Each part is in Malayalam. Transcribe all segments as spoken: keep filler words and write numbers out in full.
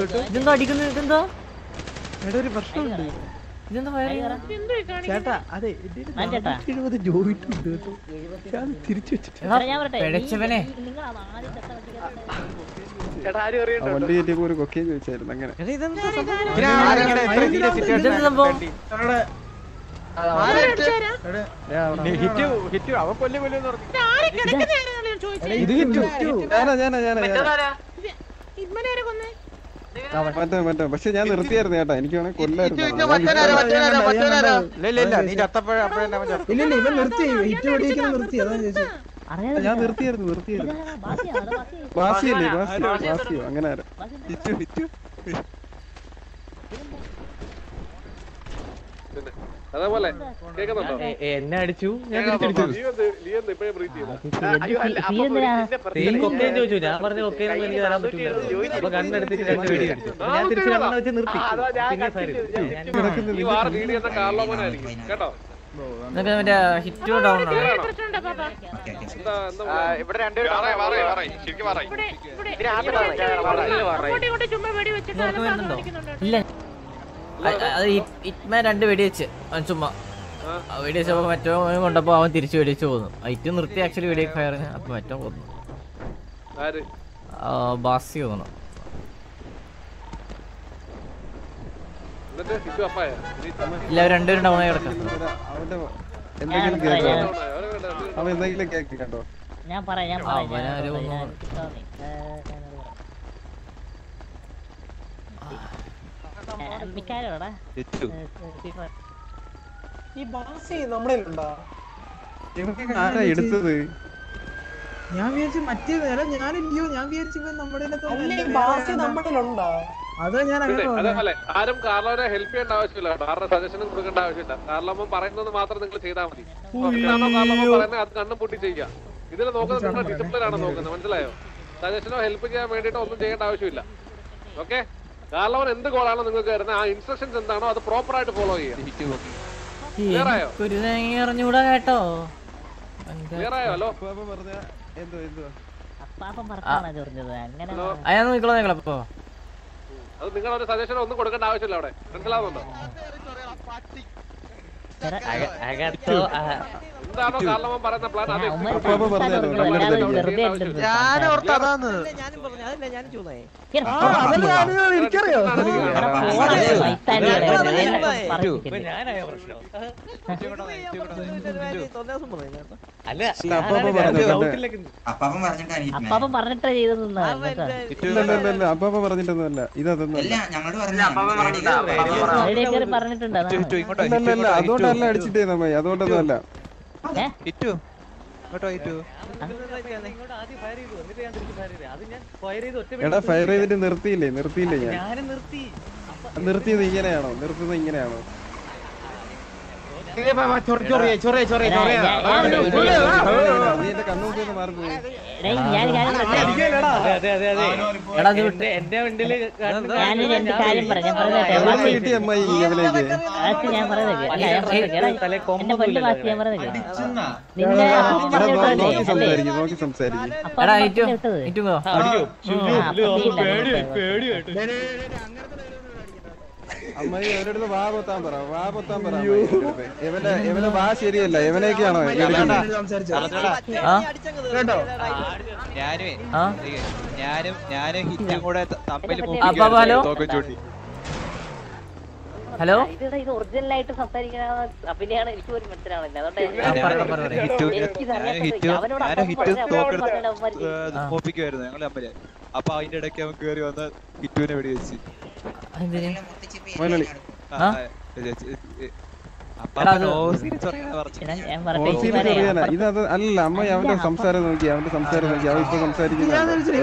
ഇതെന്താ അടിക്കുന്നത്? ഇതെന്താ ഒരു പ്രശ്നമുണ്ട്. ഇതെന്താ ചേട്ടാ അതെ എഴുപത് ജോയിട്ടുണ്ട് തിരിച്ചു വെച്ചിട്ടവനെ വണ്ടി കയറ്റിയപ്പോ ഒരു കൊക്കയും ചോദിച്ചായിരുന്നു. അങ്ങനെ മറ്റേ മറ്റേ പക്ഷെ ഞാൻ നിർത്തിയായിരുന്നു ചേട്ടാ. എനിക്ക് വേണേ കൊല്ലായിരുന്നു. ഞാൻ നിർത്തിയായിരുന്നു നിർത്തിയായിരുന്നു വാസിയല്ലേ വാസിയോ വാസിയോ അങ്ങനെ അതേപോലെ എന്നെ അടിച്ചു. ഞാൻ ചോദിച്ചു. ഞാൻ പറഞ്ഞ ഒക്കെയൊന്നും എനിക്ക് തരാൻ പറ്റില്ല. അപ്പൊ കണ്ണെടുത്തിട്ട് രണ്ട് വെടി അടിച്ചു. ഞാൻ തിരിച്ച് കണ്ണെന്ന് വെച്ച് നിർത്തി. കേട്ടോ മറ്റേ ഹിറ്റ് ഡൗൺ ആണ്. ഇല്ല അത് ഇറ്റ്മാൻ രണ്ട് വെടി വെച്ച് അവൻ ചുമ്മാ വെടി വെച്ചപ്പോ മറ്റോ കൊണ്ടപ്പോ അവൻ തിരിച്ചു വെടിവെച്ച് പോന്നു. ഐറ്റ് നിർത്തി ആക്ച്വലി വെടി ഫയർ. അപ്പൊ മറ്റോ കൊന്നു. ബാസി തോന്നു. ഇല്ല രണ്ടുപേരും ഡൗൺ ആയി കിടക്കാം. ഞാൻ പറയാം ഞാൻ പറയാം എടുത്തത് ഞാൻ വിചാരിച്ചു മറ്റേ ഞാനില്ലയോ ഞാൻ വിചാരിച്ചു നമ്മുടെ അതാ ഞാൻ അതേപോലെ ആരും കാർലോനെ ഹെൽപ്പ് ചെയ്യേണ്ട ആവശ്യമില്ല. ആരുടെ സജഷനും കൊടുക്കേണ്ട ആവശ്യമില്ല. കാർലോമൻ പറയുന്നത് മാത്രം നിങ്ങൾ ചെയ്താൽ മതി. എന്താണോ കാർലോമൻ പറയുന്നത് അത് കണ്ണും പൊട്ടി ചെയ്യുക. ഇതിൽ നോക്കുന്നത് നിങ്ങളുടെ ഡിസിപ്ലിൻ ആണ് നോക്കുന്നത്. മനസ്സിലായോ? സജഷനോ ഹെൽപ്പ് ചെയ്യാൻ വേണ്ടിട്ടോ ഒന്നും ചെയ്യേണ്ട ആവശ്യമില്ല. ഓക്കെ കാർലോമൻ എന്ത് ഗോളാണോ നിങ്ങൾക്ക് വരുന്നത് ആ ഇൻസ്ട്രക്ഷൻസ് എന്താണോ അത് പ്രോപ്പർ ആയിട്ട് ഫോളോ ചെയ്യാം. ക്ലിയർ ആയോ? അറിഞ്ഞൂടാ കേട്ടോ. ക്ലിയർ ആയോ? ഹലോ അയാൾ നിങ്ങളോ നിങ്ങളപ്പോ അത് നിങ്ങളൊരു സജഷൻ ഒന്നും കൊടുക്കേണ്ട ആവശ്യമില്ല. അവിടെ മനസ്സിലാവുന്നുണ്ടോ? എന്താണോ കാർലോമൻ പറയുന്ന പ്ലാൻ അത് അപ്പാപ്പൻ പറഞ്ഞിട്ടാ ചെയ്തെന്ന് അപ്പാപ്പ പറഞ്ഞിട്ടൊന്നുമല്ല. ഇതൊന്നും പറഞ്ഞിട്ടുണ്ട്. അതുകൊണ്ടല്ല അടിച്ചിട്ടേ നമ്മ അതുകൊണ്ടൊന്നും അല്ല. എടാ ഫയർ ചെയ്തിട്ട് നിർത്തിയില്ലേ നിർത്തിയില്ലേ ഞാൻ നിർത്തിയത് ഇങ്ങനെയാണോ നിർത്തുന്നത് ഇങ്ങനെയാണോ? എന്റെ വണ്ടിയില് ഞാനൊരു കാര്യം പറയാം. ഞാൻ അമ്മായി അവരുടെ വാ പൊത്താൻ പറ വാ പൊത്താൻ പറ. ഇവന്റെ ഇവന്റെ വാ ശരിയല്ല. ഇവനൊക്കെയാണോ ഞാനും ഞാനും ഹിറ്റും കൂടെ തമ്മിൽ ഹലോ ഇത് ഒറിജിനൽ ആയിട്ട് സംസാരിക്കുന്ന അഭിനയാണ്. എനിക്ക് ഒരു മനസ്സിലാവില്ല. അതുകൊണ്ടായിരുന്നു ഞങ്ങൾ തമ്മില്. അപ്പൊ അതിന്റെ ഇടയ്ക്ക് അവൻ കേറി വന്ന് ഹിറ്റുവിനെ വെടി വെച്ച് ഇത് അല്ല അമ്മ അവന്റെ സംസാരം നോക്കി അവന്റെ സംസാരം നോക്കി അവൻ ഇപ്പൊ സംസാരിക്കുന്നത്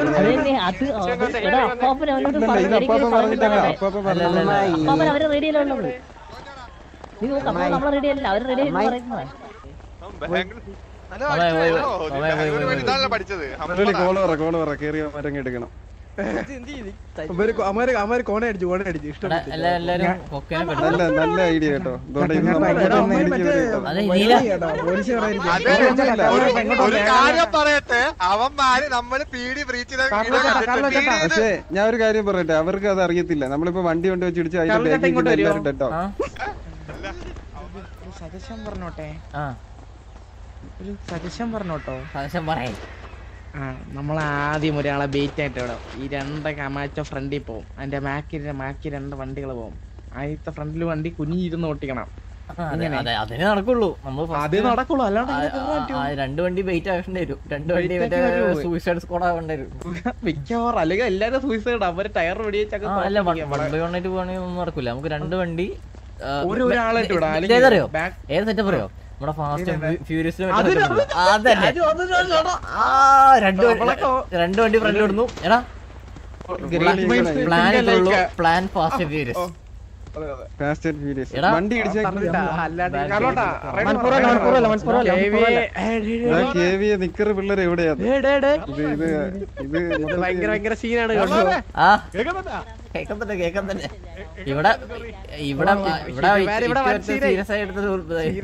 അപ്പാപ്പ പറഞ്ഞിട്ടല്ല. അപ്പാപ്പ പറഞ്ഞ അവര് റെഡിയല്ലുള്ളത്. നമ്മള് റെഡിയല്ല അവര് റെഡി കോള് പറ കോള് പറ കേറിയ മരം എടുക്കണം. അമ്മര് അമ്മര് കോണ അടിച്ചു കോണ അടിച്ചു എടാ, എല്ലാ- എല്ലാരും കൊക്കേനെ പെടും. നല്ല നല്ല ഐഡിയ കേട്ടോ ഇതോടെ ഇത് നമ്മൾ ഇവിടെ ഒന്ന് ഇടിച്ച് കയറിയിട്ടോ. അതെ നീല പോലീസ് ഒരു കാര്യം പറയട്ടെ, അവന്മാര് നമ്മള് പീഡി ബ്രീച്ച് ചെയ്ത വീഡിയോ കണ്ടിട്ട് പക്ഷേ ഞാൻ ഒരു കാര്യം പറയട്ടെ, അവർക്ക് അത് അറിയത്തില്ല. നമ്മളിപ്പോ വണ്ടി കൊണ്ട് വെച്ച് ഇടിച്ച് അതിന്റെ കള്ളക്കട്ട ബാക്കിൽ ഇങ്ങോട്ട് എല്ലാവരും കേട്ടോ. ആ സജഷൻ പറഞ്ഞോട്ടെ ആ ഒരു സജഷൻ പറഞ്ഞോട്ടോ. സജഷൻ പറയേ. ആ നമ്മൾ ആദ്യം ഒരാളെ ബേറ്റ് ആയിട്ട് വിടാം. ഈ രണ്ട് കമാച്ച ഫ്രണ്ടിൽ പോവും. അതിന്റെ മാക്കി മാക്കി രണ്ട് വണ്ടികൾ പോവും. ആദ്യത്തെ ഫ്രണ്ടിൽ വണ്ടി കുനിഞ്ഞിരുന്ന് ഓട്ടിക്കണം. അതെ അതെ അതേ നടക്കുള്ളൂ. നമ്മൾ അതേ നടക്കുള്ളൂ, അല്ലാണ്ട് രണ്ട് വണ്ടി വെയിറ്റ് ആക്കേണ്ടി വരും. രണ്ട് വണ്ടി മറ്റേ സൂയിസൈഡ് സ്ക്വാഡ് ആവേണ്ടി വരും മിക്കവാറും. അല്ലെങ്കിൽ എല്ലാരും സൂയിസൈഡ് അവര് ടയർ വെടിയേച്ചൊക്കെ. ആ, അല്ല വൺ ബൈ വൺ ആയിട്ട് പോകണമെങ്കിൽ ഒന്നും നടക്കില്ല. നമുക്ക് രണ്ട് വണ്ടി ഒരു ഒരാളായിട്ട് വിടാം. ഏതറിയോ ഏത് സെറ്റപ്പ് അറിയോ? നമ്മുടെ ഫാസ്റ്റ് ഫ്യൂരിയസിൽ അതന്നെ. ആ രണ്ട് രണ്ട് വണ്ടി ഫ്രണ്ട് വിടുന്നു. എടാ പ്ലാൻ ഇട്ടുള്ളൂ. Plan fast furious. Fast and Furious. എടാ, വണ്ടി ഇടിച്ചാ നിക്കറ് പിള്ളേർ എവിടെയാ? ഇത് ഇത് ഇത് ഭയങ്കര സീനാണ്. ആ കേൾക്കുന്നുണ്ട് കേൾക്കുന്നുണ്ട്. ഇവിടെ ഇവിടെ ഇവിടെ സീരിയസ് ആയി എടുത്ത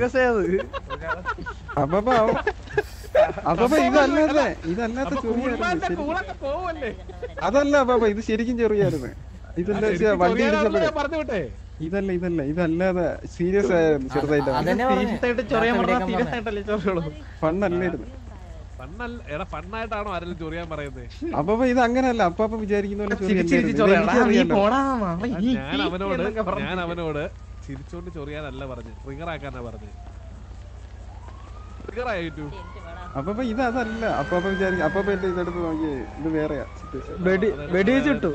അപ്പൊ അപ്പൊ ഇതല്ലാതെ ഇതല്ലാത്ത ചെറിയായിരുന്നു. അതല്ല അപ്പൊ ഇത് ശരിക്കും ചെറിയായിരുന്നു. ഇതല്ല വണ്ടി ഇടിച്ചപ്പോഴേ ഇതല്ല ഇതല്ല ഇതല്ലാതെ സീരിയസ് ആയിരുന്നു. ചെറുതായിട്ട് ഫണ്ണല്ലായിരുന്നു. ഫണ്ണായിട്ടാണോ ആരെങ്കിലും ചൊറിയാൻ പറയുന്നത്? അപ്പൊ ഇത് അങ്ങനല്ല. അപ്പൊ അപ്പൊ വിചാരിക്കുന്ന ഞാൻ അവനോട് ഞാൻ അവനോട് ചിരിച്ചോണ്ട് ചൊറിയാനല്ല പറഞ്ഞു, ട്രിഗർ ആക്കാനാ പറഞ്ഞു. ട്രിഗർ ആയിട്ടു. അപ്പൊ ഇത് അതല്ല. അപ്പൊ അപ്പൊ വിചാരിക്കും. അപ്പൊ എന്റെ ഇതെടുത്ത് നോക്കി ഇത് വേറെയാ വെടിവെച്ചിട്ടു.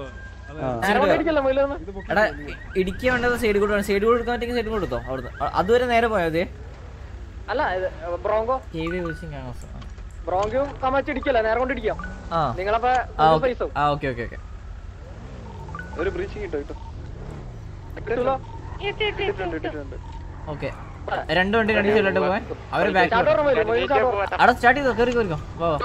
എടാ ഇടിക്കാൻ വേണ്ടത് സൈഡ് കൂടെ സൈഡ് കൂടെ എടുക്കാൻ പറ്റുമെങ്കിൽ സൈഡ് കൂടെ എടുത്തോ. അവിടുന്ന് അതുവരെ നേരെ പോയത്. അല്ല ബ്രോങ്കോ ബ്രോങ്കോയും കമാച്ചിടിക്കല്ല, നേരെ കൊണ്ട് ഇടിക്കാം. നിങ്ങളപ്പോ ആ ഓക്കെ ഓക്കെ ഓക്കെ. ഒരു ബ്രീച്ച് കിട്ടോ കിട്ടോ ഓക്കെ. രണ്ട് വണ്ടി രണ്ട് സൈഡിലോട്ട് പോവാൻ അവര് ബാക്ക് അവിടെ സ്റ്റാർട്ട് ചെയ്തോ. കയറി കയറിക്കോ.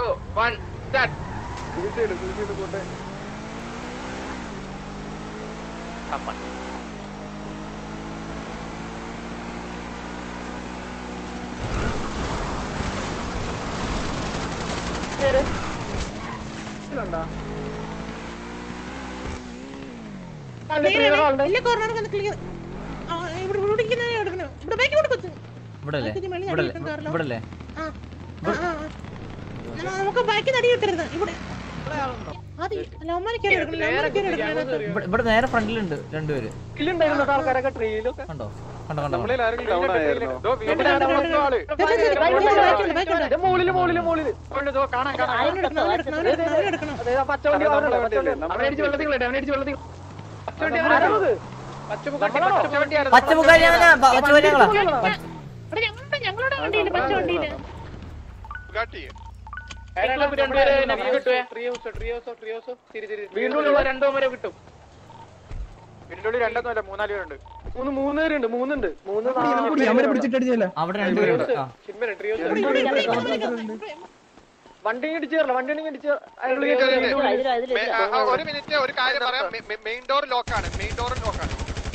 ഇവിടല്ലേ ഇവിടല്ലേ നമുക്ക് ബാക്കി നടി കിട്ടരുത്. ഇവിടെ ഇവിടെ നേരെ ഫ്രണ്ടിലുണ്ട് രണ്ടുപേര്. കണ്ടോ കണ്ടോ കണ്ടോ പച്ചമുക്കാരി ഞങ്ങളുടെ വണ്ടിയില് പച്ച വണ്ടിയില് വീണ്ടും രണ്ടോ വരെ കിട്ടും. വീണ്ടും രണ്ടെന്നല്ല മൂന്നാല് പേരുണ്ട്. മൂന്ന് മൂന്ന് പേരുണ്ട്. മൂന്നുണ്ട് മൂന്ന് അവിടെ രണ്ടുപേരുണ്ട്. വണ്ടി ഇടിച്ചു കയറില്ല. വണ്ടി ഇടിച്ച് ഒരു മിനിറ്റ് ഒരു കാര്യം പറയാം. മെയിൻ ഡോർ ലോക്കാണ്. മെയിൻ ഡോർ ലോക്കാണ്.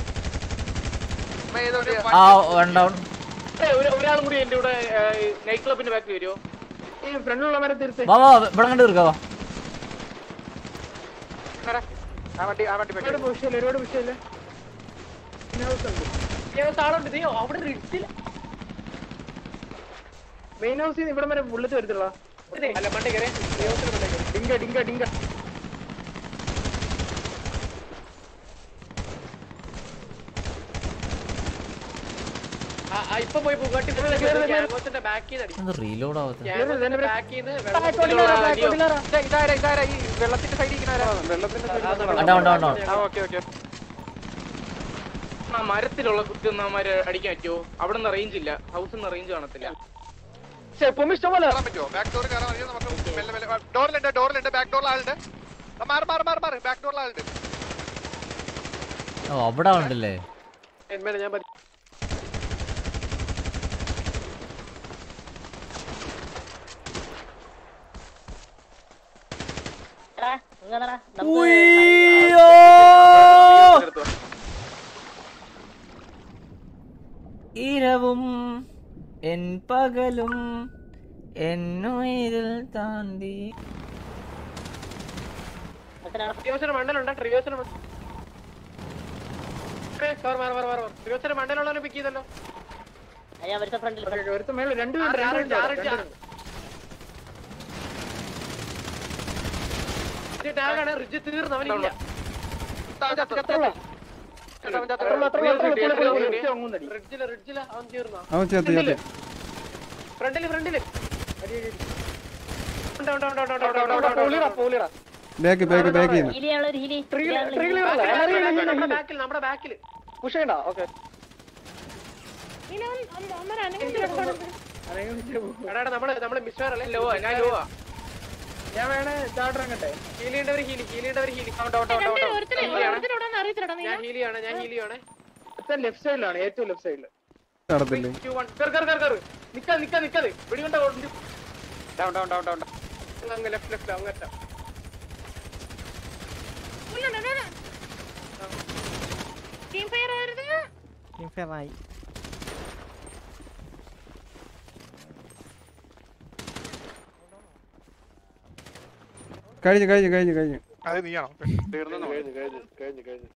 ഒരാളും കൂടി എന്റെ ഇവിടെ നൈറ്റ് ക്ലബിന്റെ ബാക്കിൽ വരുമോ? ഈ ഫ്രണ്ടിലുള്ള മരം തിരിച്ച് ഇവിടെ കണ്ടു തീർക്കാവോ? ഒരുപാട് വിഷയമില്ല. ഒരുപാട് വിഷയമില്ല. താളുണ്ട് അവിടെ റിഡ്ജിൽ മെയിൻ ഹൗസിൽ നിന്ന് ഇവിടെ വരെ ബുള്ളറ്റ് വരത്തുള്ള അല്ല മണ്ടേ കയറി ഡിങ്ക ഡിങ്ക ഡിങ്ക ഇപ്പൊ പോയി റീലോഡ് ആവത്തെ വെള്ളത്തിന്റെ സൈഡിൽ മരത്തിലുള്ള കുത്തി ഒന്നാമാര് അടിക്കാൻ പറ്റുമോ? അവിടെ നിന്ന് റേഞ്ച് ഇല്ല. ഹൗസിൽ നിന്ന് റേഞ്ച് കാണത്തില്ല. ഡോറിലുണ്ട് ഡോറിലുണ്ട് ബാക്ക് ഡോറിൽ ആളുണ്ട്. മാറി മാറി മാറി മാറി ബാക്ക് ഡോറിൽ ആളുണ്ട്. ഓ അവിടെ ഉണ്ടല്ലേ. ഞാൻ ഉയ്യോ ഇരവും എൻ പകലും എന്നുയിരിൽ താണ്ടി ട്രിയോസിന് മണ്ടലുണ്ട് ട്രിയോസിന് ട്രിയോസിന് മണ്ടലുള്ളവനെ പിക്ക് ചെയ്തല്ലോ ഒരുത്ത മേളിൽ രണ്ട് ടാഗാണ് റിജ് തീർന്നു അവനില്ല റിഡ്ജില് റിഡ്ജില് അവൻ തീർന്നു അവൻ ചേർത്ത് ചേർത്ത് ഫ്രണ്ടില് ഫ്രണ്ടില് ബാക്ക് ബാക്ക് ബാക്ക് ചെയ്യുന്നു നമ്മുടെ ബാക്കില് കുഷയുണ്ടോ ഓക്കെ നമ്മള് നമ്മള് മിസ്റ്റർ ലോ ഞാൻ ലോ ഞാൻ വേണേ ചാടറങ്ങട്ടെ ഹീലിയുടെ ഒരു ഹീലി ഹീലിയുടെ ഒരു ഹീലി ഞാൻ ഹീലിയാണ് ഞാൻ ഹീലിയാണ് ലെഫ്റ്റ് സൈഡിലാണ് ഏറ്റവും ലെഫ്റ്റ് സൈഡില് നടത്തില്ലേ നിക്കാ നിക്കാ നിക്കാതെ വെടികൊണ്ട ഡൗൺ ഡൗൺ ഡൗൺ ഡൗൺ അങ്ങ് ലെഫ്റ്റ് ലെഫ്റ്റ് അങ്ങറ്റ ടീം ഫയർ ആയിരുന്നു ടീം ഫെയർ ആയി കഴിഞ്ഞു കഴിഞ്ഞു കഴിഞ്ഞു കഴിഞ്ഞു അത് നീയാണോ കഴിഞ്ഞു കഴിഞ്ഞു കഴിഞ്ഞു കഴിഞ്ഞു